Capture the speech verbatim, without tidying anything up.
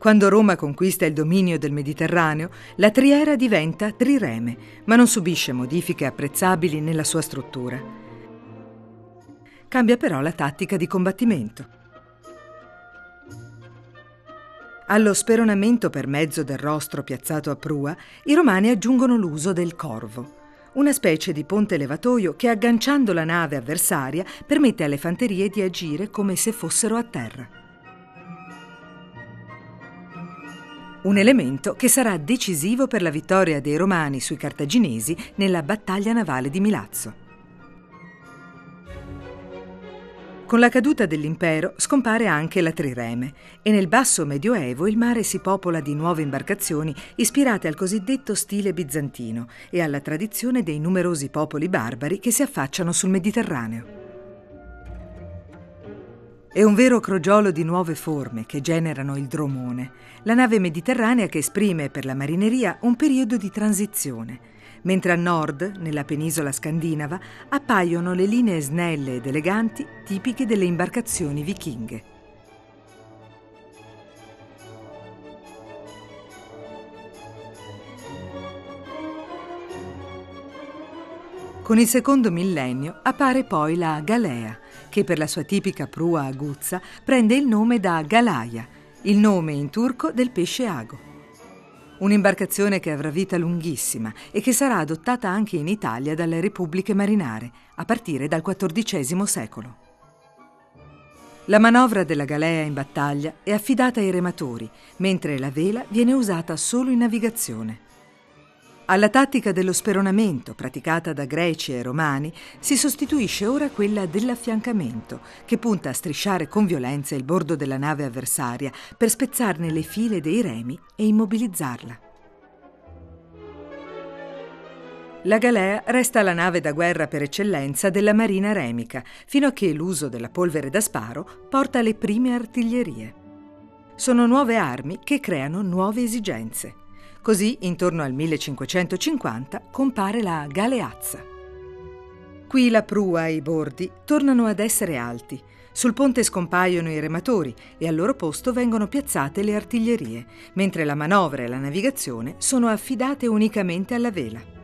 Quando Roma conquista il dominio del Mediterraneo, la triera diventa trireme, ma non subisce modifiche apprezzabili nella sua struttura. Cambia però la tattica di combattimento. Allo speronamento per mezzo del rostro piazzato a prua, i romani aggiungono l'uso del corvo, una specie di ponte levatoio che, agganciando la nave avversaria, permette alle fanterie di agire come se fossero a terra. Un elemento che sarà decisivo per la vittoria dei Romani sui Cartaginesi nella battaglia navale di Milazzo. Con la caduta dell'impero scompare anche la trireme e nel basso medioevo il mare si popola di nuove imbarcazioni ispirate al cosiddetto stile bizantino e alla tradizione dei numerosi popoli barbari che si affacciano sul Mediterraneo. È un vero crogiolo di nuove forme che generano il dromone, la nave mediterranea che esprime per la marineria un periodo di transizione, mentre a nord, nella penisola scandinava, appaiono le linee snelle ed eleganti tipiche delle imbarcazioni vichinghe. Con il secondo millennio appare poi la galea, che per la sua tipica prua aguzza prende il nome da galaia, il nome in turco del pesce ago. Un'imbarcazione che avrà vita lunghissima e che sarà adottata anche in Italia dalle repubbliche marinare, a partire dal quattordicesimo secolo. La manovra della galea in battaglia è affidata ai rematori, mentre la vela viene usata solo in navigazione. Alla tattica dello speronamento, praticata da Greci e Romani, si sostituisce ora quella dell'affiancamento, che punta a strisciare con violenza il bordo della nave avversaria per spezzarne le file dei remi e immobilizzarla. La galea resta la nave da guerra per eccellenza della marina remica, fino a che l'uso della polvere da sparo porta alle prime artiglierie. Sono nuove armi che creano nuove esigenze. Così, intorno al millecinquecentocinquanta, compare la galeazza. Qui la prua e i bordi tornano ad essere alti. Sul ponte scompaiono i rematori e al loro posto vengono piazzate le artiglierie, mentre la manovra e la navigazione sono affidate unicamente alla vela.